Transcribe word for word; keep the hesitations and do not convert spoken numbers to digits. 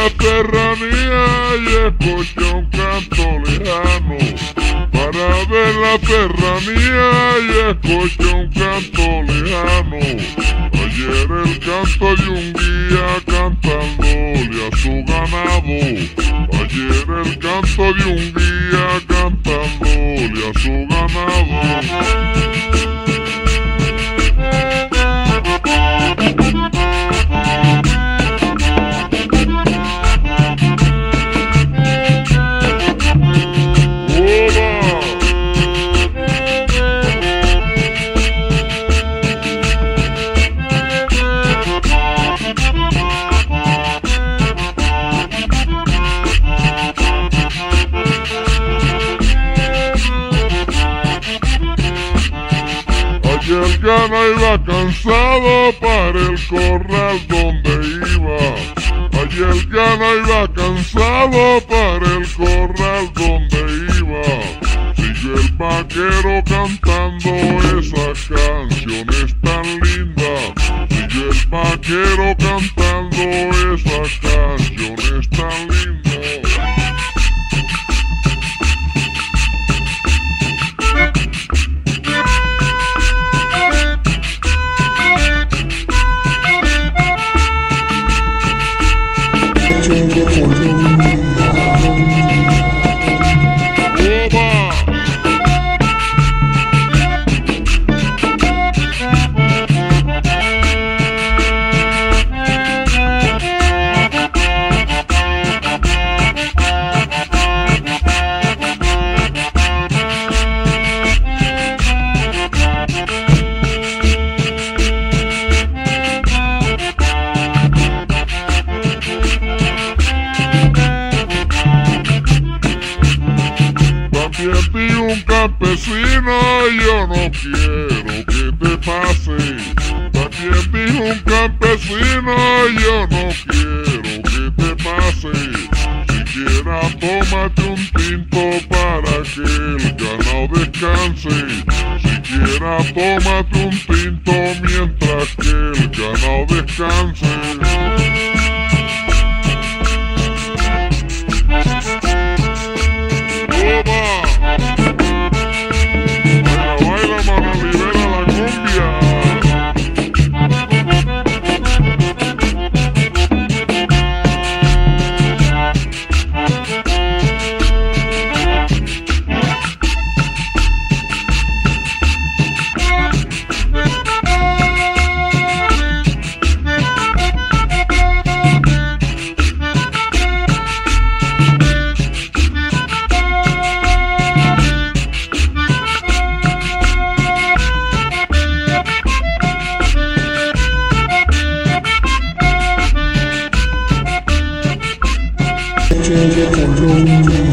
la serranía y escuché un canto lejano. Para ver la serranía y escuché un canto lejano. Ayer el canto de un guía cantándole a su ganado. Ayer el canto de un guía cantándole a su ganado. Y el gana iba cansado para el corral donde iba. Allí el gana iba cansado para el corral donde iba. Siguió el vaquero cantando esas canciones tan lindas. Siguió el vaquero cantando esas canciones tan lindas. Vi un campesino, yo no quiero que te pase. También vi un campesino, yo no quiero que te pase. Siquiera tómate un tinto para que el ganado descanse. Siquiera tómate un tinto mientras que el ganado descanse. Change it,